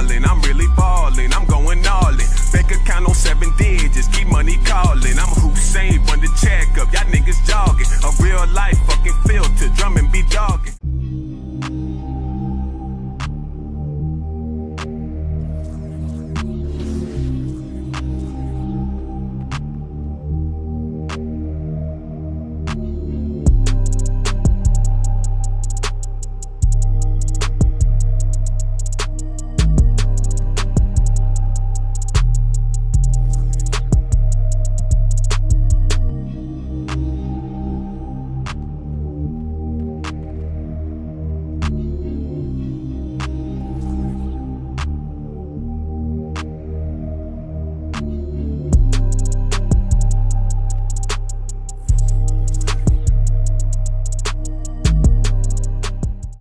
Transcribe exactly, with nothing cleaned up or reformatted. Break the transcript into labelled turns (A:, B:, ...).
A: ballin', I'm really ballin', I'm going all in. Bank account on seven digits, keep money callin'. I'm Hussein, run the check up, y'all niggas jogging. A real life fucking filter.